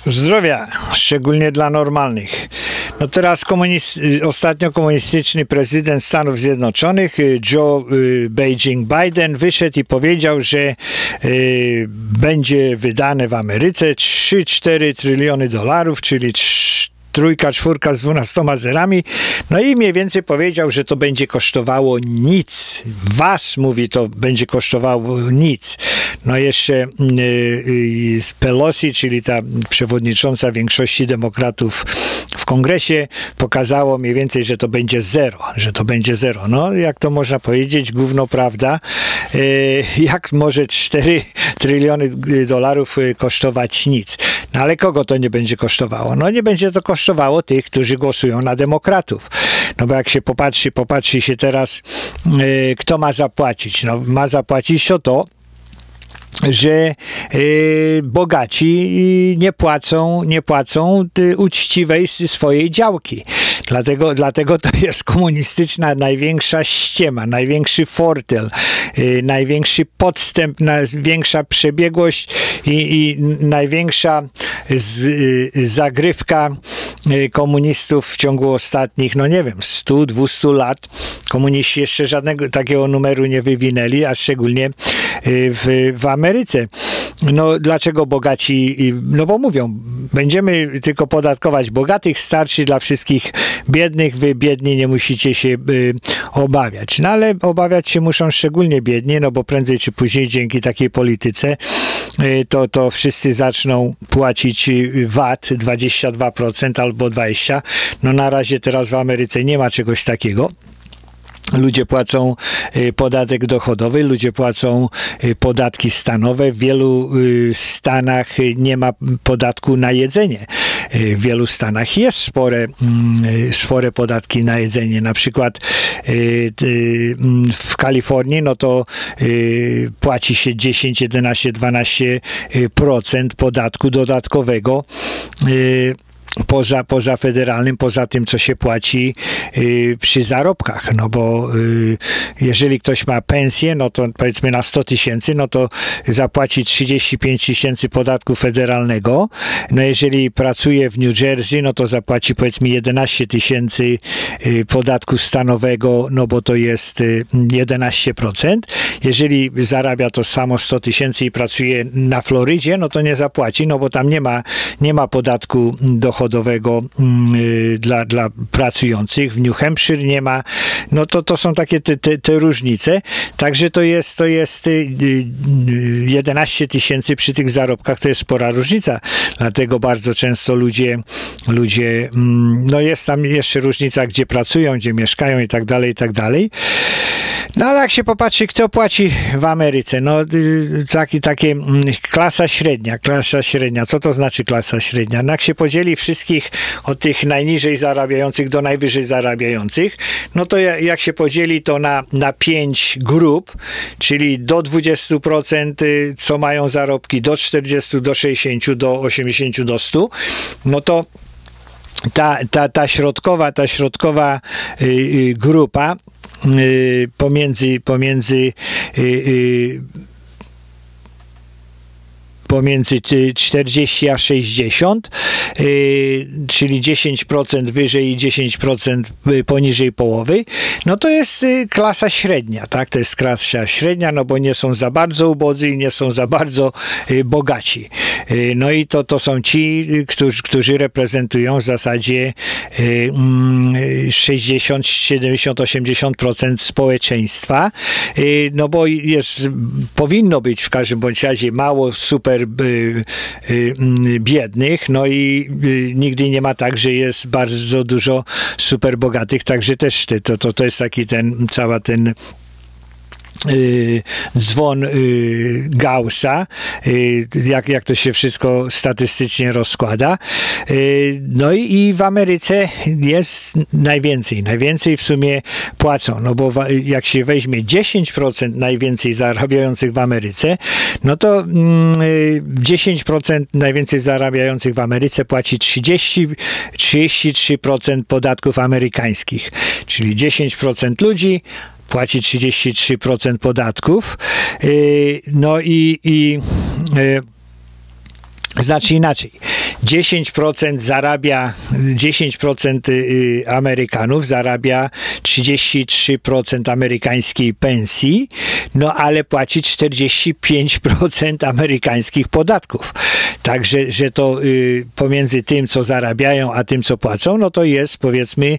Zdrowia, szczególnie dla normalnych. No teraz ostatnio komunistyczny prezydent Stanów Zjednoczonych, Joe Biden, wyszedł i powiedział, że będzie wydane w Ameryce 3-4 tryliony dolarów, czyli trójka, czwórka z 12 zerami. No i mniej więcej powiedział, że to będzie kosztowało nic. Was, mówi, to będzie kosztowało nic. No jeszcze Pelosi, czyli ta przewodnicząca większości demokratów w kongresie, pokazało mniej więcej, że to będzie zero. No, jak to można powiedzieć, gówno prawda. Jak może 4 tryliony dolarów kosztować nic? No ale kogo to nie będzie kosztowało? No nie będzie to kosztowało tych, którzy głosują na demokratów. No bo jak się popatrzy się teraz, kto ma zapłacić? No ma zapłacić to, że bogaci nie płacą uczciwej swojej działki. Dlatego to jest komunistyczna największa ściema, największy fortel, największy podstęp, największa przebiegłość i największa zagrywka komunistów w ciągu ostatnich, no nie wiem, 100-200 lat. Komuniści jeszcze żadnego takiego numeru nie wywinęli, a szczególnie w Ameryce. No dlaczego bogaci? No bo mówią, będziemy tylko podatkować bogatych, starczy dla wszystkich biednych, wy biedni nie musicie się obawiać. No ale obawiać się muszą szczególnie biedni, no bo prędzej czy później dzięki takiej polityce to wszyscy zaczną płacić VAT 22% albo 20%. No na razie teraz w Ameryce nie ma czegoś takiego. Ludzie płacą podatek dochodowy, ludzie płacą podatki stanowe. W wielu stanach nie ma podatku na jedzenie. W wielu stanach jest spore podatki na jedzenie. Na przykład w Kalifornii no to płaci się 10, 11, 12% podatku dodatkowego poza federalnym, poza tym, co się płaci przy zarobkach, no bo jeżeli ktoś ma pensję, no to powiedzmy na 100 tysięcy, no to zapłaci 35 tysięcy podatku federalnego, no jeżeli pracuje w New Jersey, no to zapłaci powiedzmy 11 tysięcy podatku stanowego, no bo to jest 11%. Jeżeli zarabia to samo 100 tysięcy i pracuje na Florydzie, no to nie zapłaci, no bo tam nie ma podatku dochodowego dla pracujących. W New Hampshire nie ma. No to są takie te różnice. Także to jest 11 tysięcy przy tych zarobkach, to jest spora różnica. Dlatego bardzo często ludzie, no jest tam jeszcze różnica, gdzie pracują, gdzie mieszkają i tak dalej, i tak dalej. No ale jak się popatrzy, kto płaci w Ameryce, no takie klasa średnia. Co to znaczy klasa średnia? No jak się podzieli wszystkich od tych najniżej zarabiających do najwyżej zarabiających, no to jak się podzieli to na 5 grup, czyli do 20%, co mają zarobki, do 40, do 60, do 80, do 100, no to ta środkowa grupa pomiędzy 40 a 60, czyli 10% wyżej i 10% poniżej połowy, no to jest klasa średnia, tak? To jest klasa średnia, no bo nie są za bardzo ubodzy i nie są za bardzo bogaci. No i to są ci, którzy reprezentują w zasadzie 60, 70, 80% społeczeństwa, no bo powinno być w każdym bądź razie mało super biednych, no i nigdy nie ma tak, że jest bardzo dużo super bogatych, także też to jest taki cały ten dzwon Gaussa, jak to się wszystko statystycznie rozkłada. No i w Ameryce jest najwięcej w sumie płacą, no bo jak się weźmie 10% najwięcej zarabiających w Ameryce, no to 10% najwięcej zarabiających w Ameryce płaci 33% podatków amerykańskich, czyli 10% ludzi płaci 33% podatków. No i znaczy inaczej. 10% zarabia, 10% Amerykanów zarabia 33% amerykańskiej pensji, no ale płaci 45% amerykańskich podatków. Także, że to pomiędzy tym, co zarabiają, a tym, co płacą, no to jest, powiedzmy,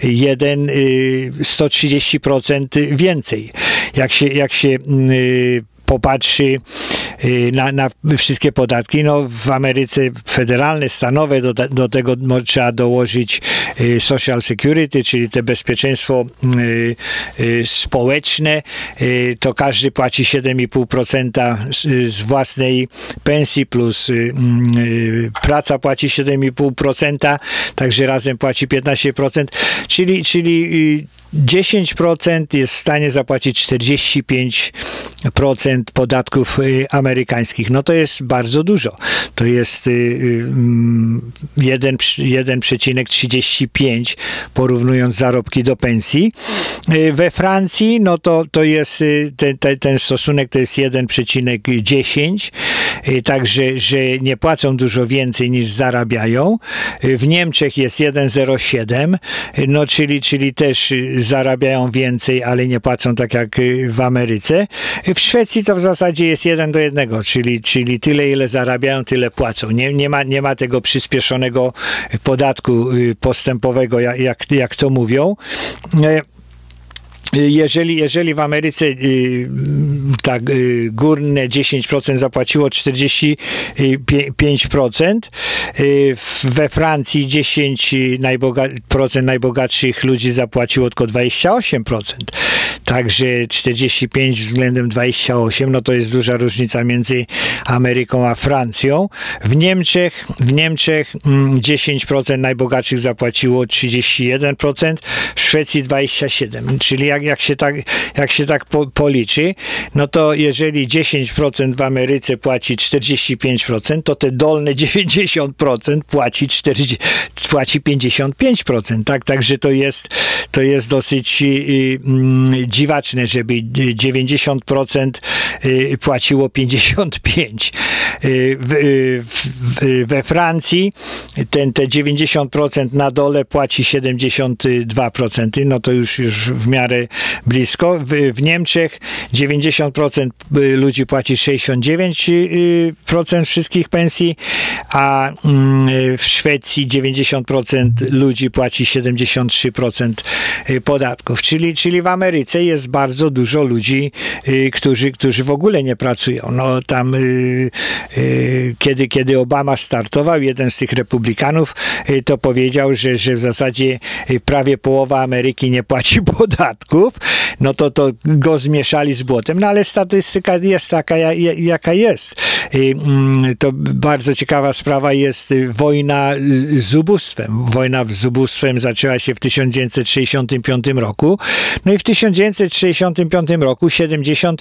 130% więcej. Jak się popatrzy na wszystkie podatki, no w Ameryce federalne, stanowe, do tego trzeba dołożyć Social Security, czyli te bezpieczeństwo społeczne, to każdy płaci 7,5% z własnej pensji, plus praca płaci 7,5%, także razem płaci 15%, czyli 10% jest w stanie zapłacić 45% podatków amerykańskich. No to jest bardzo dużo. To jest 1,35 porównując zarobki do pensji. We Francji no to jest ten stosunek to jest 1,10, także że nie płacą dużo więcej niż zarabiają. W Niemczech jest 1,07, no czyli też zarabiają więcej, ale nie płacą tak jak w Ameryce. W Szwecji to w zasadzie jest 1:1, czyli tyle, ile zarabiają, tyle płacą. Nie ma tego przyspieszonego podatku postępowego, jak to mówią. Jeżeli w Ameryce tak górne 10% zapłaciło 45%, we Francji 10% najbogatszych ludzi zapłaciło tylko 28%. Także 45 względem 28, no to jest duża różnica między Ameryką a Francją. W Niemczech 10% najbogatszych zapłaciło 31%, w Szwecji 27%. Czyli jak się tak policzy, no to jeżeli 10% w Ameryce płaci 45%, to te dolne 90% płaci 55%. Tak? Także to jest dosyć dziwaczne, żeby 90% płaciło 55%. We Francji te 90% na dole płaci 72%, no to już w miarę blisko. W Niemczech 90% ludzi płaci 69% wszystkich pensji, a w Szwecji 90% ludzi płaci 73% podatków. Czyli w Ameryce jest bardzo dużo ludzi, którzy w ogóle nie pracują. No tam kiedy Obama startował, jeden z tych republikanów to powiedział, że w zasadzie prawie połowa Ameryki nie płaci podatków, no to go zmieszali z błotem, no ale statystyka jest taka, jaka jest. To bardzo ciekawa sprawa jest wojna z ubóstwem. Wojna z ubóstwem zaczęła się w 1965 roku, no i w 1965 roku 70,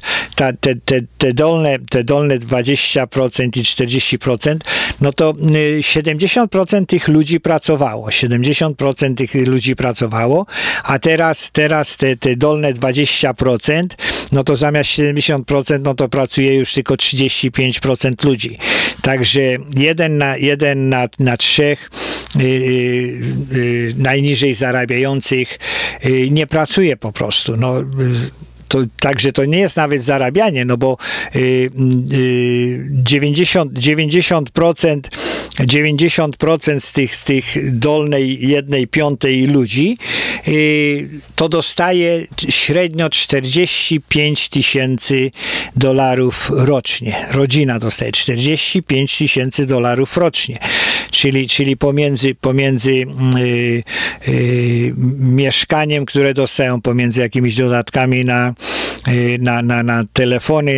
te dolne 20% i 40%, no to 70% tych ludzi pracowało. 70% tych ludzi pracowało, a teraz te dolne 20%, no to zamiast 70%, no to pracuje już tylko 35% ludzi. Także 1 na 3 najniżej zarabiających nie pracuje po prostu. No, także to nie jest nawet zarabianie, no bo 90% z tych dolnej 1/5 ludzi to dostaje średnio $45,000 rocznie. Rodzina dostaje $45,000 rocznie. Czyli pomiędzy mieszkaniem, które dostają, pomiędzy jakimiś dodatkami na telefony,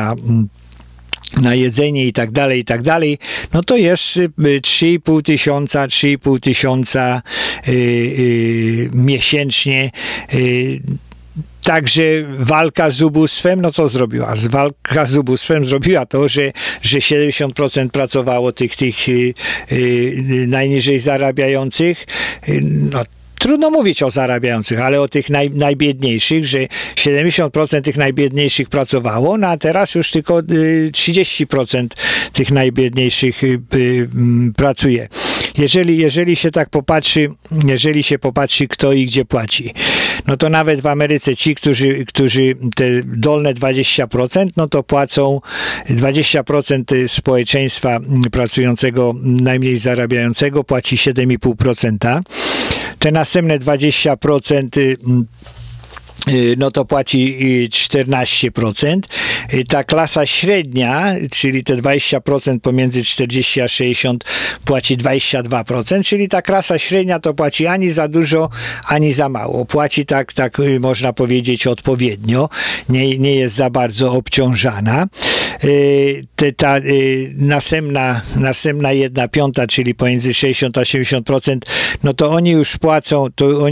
na jedzenie i tak dalej, no to jest 3,5 tysiąca miesięcznie. Także walka z ubóstwem, no co zrobiła? Walka z ubóstwem zrobiła to, że 70% pracowało tych najniżej zarabiających, no trudno mówić o zarabiających, ale o tych najbiedniejszych, że 70% tych najbiedniejszych pracowało, no a teraz już tylko 30% tych najbiedniejszych pracuje. Jeżeli się tak popatrzy, jeżeli się popatrzy, kto i gdzie płaci, no to nawet w Ameryce ci, którzy te dolne 20%, no to płacą 20% społeczeństwa pracującego, najmniej zarabiającego, płaci 7,5%. Te następne 20% no to płaci 14%. Ta klasa średnia, czyli te 20% pomiędzy 40 a 60 płaci 22%, czyli ta klasa średnia to płaci ani za dużo, ani za mało. Płaci tak można powiedzieć odpowiednio, nie jest za bardzo obciążana. Ta następna 1/5, czyli pomiędzy 60 a 70%, no to oni już płacą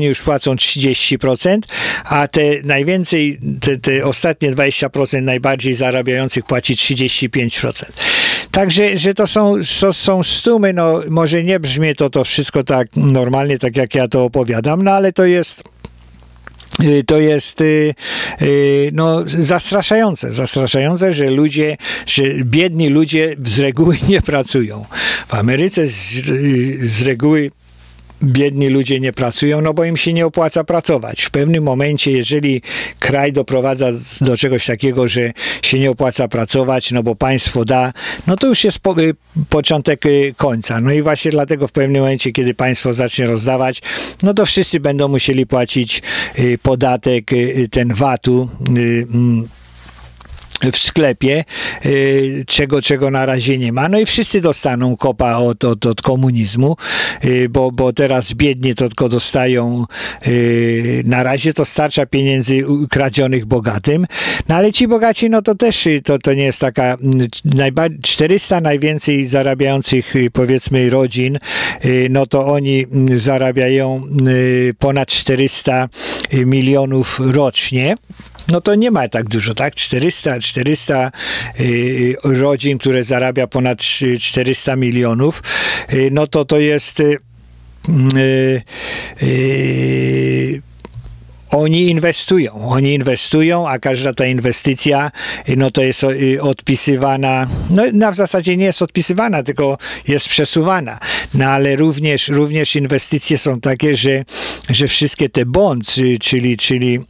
30%, a te najwięcej, te ostatnie 20% najbardziej zarabiających płaci 35%. Także, że to są sumy, no może nie brzmi to wszystko tak normalnie, tak jak ja to opowiadam, no ale to jest no, zastraszające, że biedni ludzie z reguły nie pracują. W Ameryce z reguły biedni ludzie nie pracują, no bo im się nie opłaca pracować. W pewnym momencie, jeżeli kraj doprowadza do czegoś takiego, że się nie opłaca pracować, no bo państwo da, no to już jest początek końca. No i właśnie dlatego w pewnym momencie, kiedy państwo zacznie rozdawać, no to wszyscy będą musieli płacić podatek, ten VAT-u, w sklepie, czego na razie nie ma. No i wszyscy dostaną kopa od komunizmu, bo teraz biedni to tylko dostają, na razie to starcza pieniędzy kradzionych bogatym, no ale ci bogaci, no to też to nie jest taka 400 najwięcej zarabiających, powiedzmy, rodzin, no to oni zarabiają ponad 400 milionów rocznie. No to nie ma tak dużo, tak? 400 rodzin, które zarabia ponad 400 milionów, no to jest oni inwestują, a każda ta inwestycja, no to jest odpisywana, no w zasadzie nie jest odpisywana, tylko jest przesuwana. No ale również inwestycje są takie, że wszystkie te bonds, czyli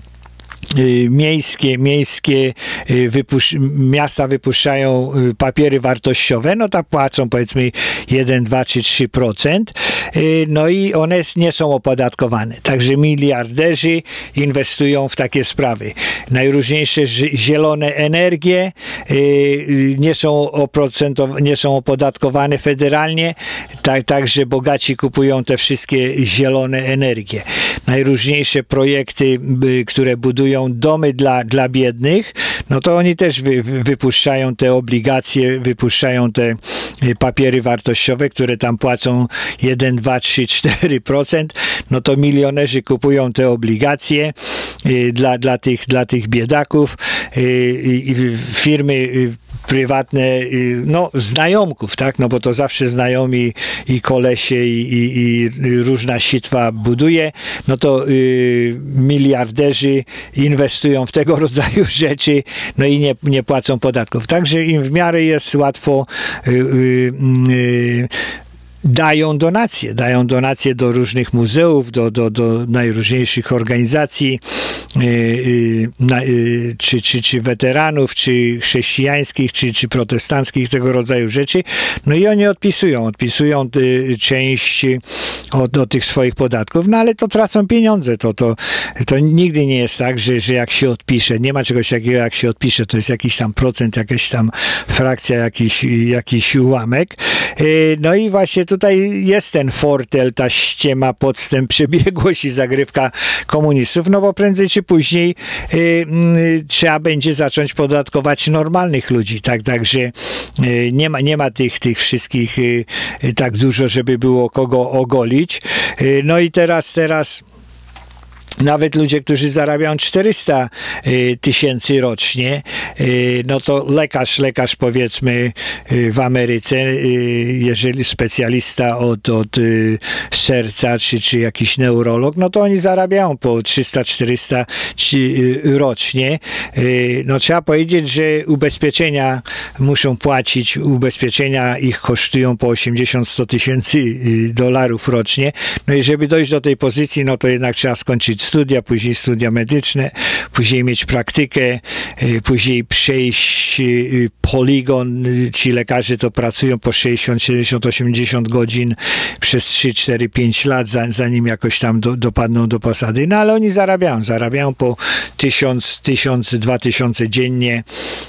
miasta wypuszczają papiery wartościowe, no tak płacą powiedzmy 1, 2 czy 3%, no i one nie są opodatkowane. Także miliarderzy inwestują w takie sprawy. Najróżniejsze zielone energie nie są opodatkowane federalnie, także bogaci kupują te wszystkie zielone energie. Najróżniejsze projekty, które budują domy dla biednych, no to oni też wypuszczają te obligacje, wypuszczają te papiery wartościowe, które tam płacą 1, 2, 3, 4%, no to milionerzy kupują te obligacje dla tych biedaków, firmy prywatne, no znajomków, tak, no bo to zawsze znajomi i kolesie i różna sitwa buduje, no to miliarderzy inwestują w tego rodzaju rzeczy, no i nie płacą podatków. Także im w miarę jest łatwo dają donacje do różnych muzeów, do najróżniejszych organizacji, czy weteranów, czy chrześcijańskich, czy protestanckich, tego rodzaju rzeczy. No i oni odpisują część od tych swoich podatków, no ale to tracą pieniądze. To nigdy nie jest tak, że jak się odpisze, nie ma czegoś takiego, jak się odpisze, to jest jakiś tam procent, jakaś tam frakcja, jakiś ułamek. No i właśnie tutaj jest ten fortel, ta ściema, podstęp, przebiegłość i zagrywka komunistów, no bo prędzej czy później trzeba będzie zacząć podatkować normalnych ludzi, tak? Także nie ma tych wszystkich tak dużo, żeby było kogo ogolić. No i teraz Nawet ludzie, którzy zarabiają 400 tysięcy rocznie, no to lekarz powiedzmy w Ameryce, jeżeli specjalista od serca, czy jakiś neurolog, no to oni zarabiają po 300-400 rocznie. No trzeba powiedzieć, że ubezpieczenia muszą płacić, ubezpieczenia ich kosztują po 80-100 tysięcy dolarów rocznie. No i żeby dojść do tej pozycji, no to jednak trzeba skończyć studia, później studia medyczne, później mieć praktykę, później przejść poligon. Ci lekarze to pracują po 60, 70, 80 godzin przez 3, 4, 5 lat, zanim jakoś tam dopadną do posady. No ale oni zarabiają po 1000, 2000 dziennie.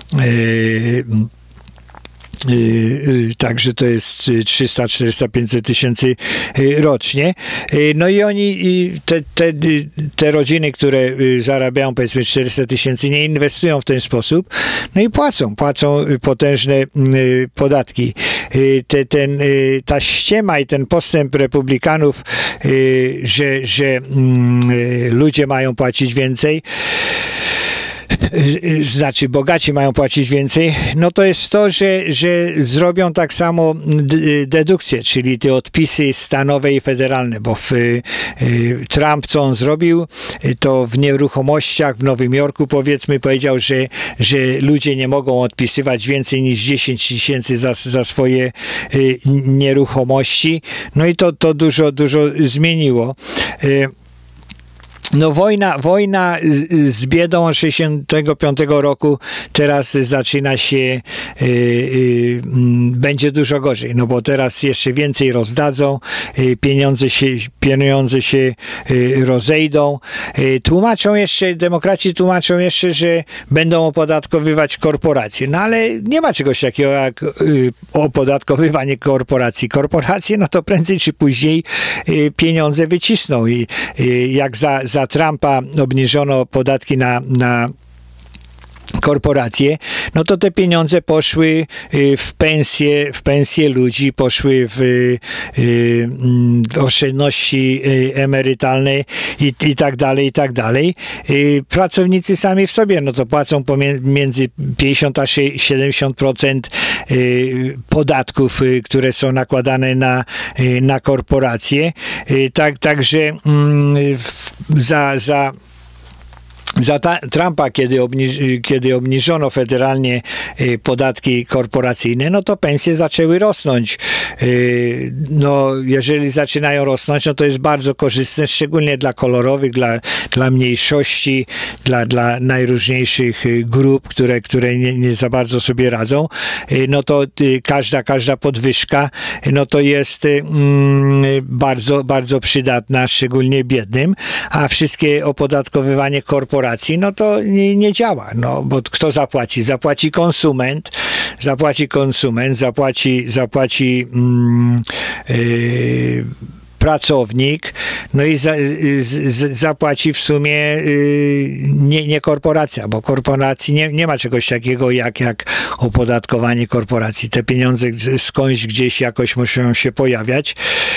Także to jest 300, 400, 500 tysięcy rocznie. No i oni, te rodziny, które zarabiają powiedzmy 400 tysięcy, nie inwestują w ten sposób, no i płacą potężne podatki. Ta ściema i ten postęp republikanów, że ludzie mają płacić więcej, znaczy bogaci mają płacić więcej, no to jest to, że zrobią tak samo dedukcje, czyli te odpisy stanowe i federalne, bo Trump, co on zrobił, to w nieruchomościach w Nowym Jorku powiedzmy powiedział, że ludzie nie mogą odpisywać więcej niż 10 tysięcy za swoje nieruchomości, no i to dużo zmieniło. No wojna z biedą od 65 roku teraz zaczyna się, będzie dużo gorzej, no bo teraz jeszcze więcej rozdadzą, pieniądze się rozejdą. Demokraci tłumaczą jeszcze, że będą opodatkowywać korporacje, no ale nie ma czegoś takiego jak opodatkowywanie korporacji. Korporacje, no to prędzej czy później pieniądze wycisną i jak za Trumpa obniżono podatki na korporacje, no to te pieniądze poszły w pensje ludzi, poszły w oszczędności emerytalne i tak dalej. Pracownicy sami w sobie, no to płacą między 50 a 70% podatków, które są nakładane na korporacje. Także za Trumpa, kiedy obniżono federalnie podatki korporacyjne, no to pensje zaczęły rosnąć. No, jeżeli zaczynają rosnąć, no to jest bardzo korzystne, szczególnie dla kolorowych, dla mniejszości, dla najróżniejszych grup, które nie za bardzo sobie radzą. No to każda podwyżka, no to jest bardzo, bardzo przydatna, szczególnie biednym, a wszystkie opodatkowywanie korporacji, no to nie działa, no bo kto zapłaci? Zapłaci konsument, zapłaci pracownik, no i zapłaci w sumie nie korporacja, bo korporacji nie ma czegoś takiego jak opodatkowanie korporacji. Te pieniądze skądś gdzieś jakoś muszą się pojawiać.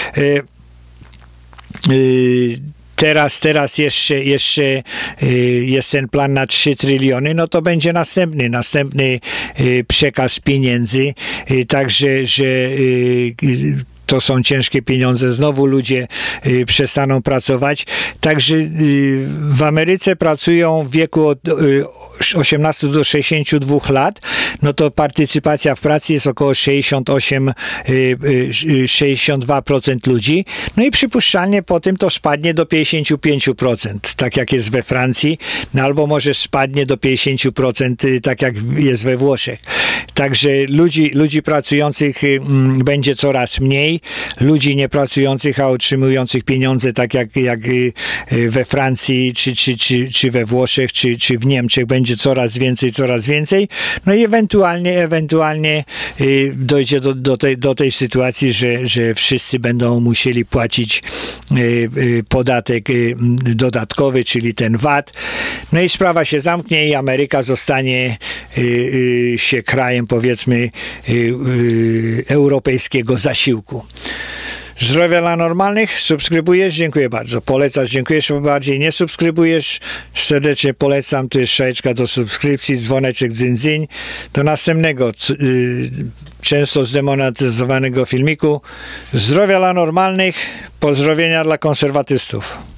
Teraz jeszcze jest ten plan na 3 tryliony, no to będzie następny przekaz pieniędzy, także, że to są ciężkie pieniądze, znowu ludzie przestaną pracować. Także w Ameryce pracują w wieku od 18 do 62 lat, no to partycypacja w pracy jest około 62% ludzi, no i przypuszczalnie po tym to spadnie do 55%, tak jak jest we Francji, no albo może spadnie do 50%, tak jak jest we Włoszech. Także ludzi pracujących będzie coraz mniej, ludzi niepracujących, a otrzymujących pieniądze, tak jak we Francji, czy we Włoszech, czy w Niemczech będzie coraz więcej. No i ewentualnie dojdzie do tej sytuacji, że wszyscy będą musieli płacić podatek dodatkowy, czyli ten VAT. No i sprawa się zamknie i Ameryka zostanie się krajem, powiedzmy, europejskiego zasiłku. Zdrowia dla normalnych, subskrybujesz? Dziękuję bardzo. Polecasz? Dziękuję jeszcze bardziej. Nie subskrybujesz? Serdecznie polecam. Tu jest szajeczka do subskrypcji, dzwoneczek dzyń. Do następnego, często zdemonetyzowanego filmiku. Zdrowia dla normalnych, pozdrowienia dla konserwatystów.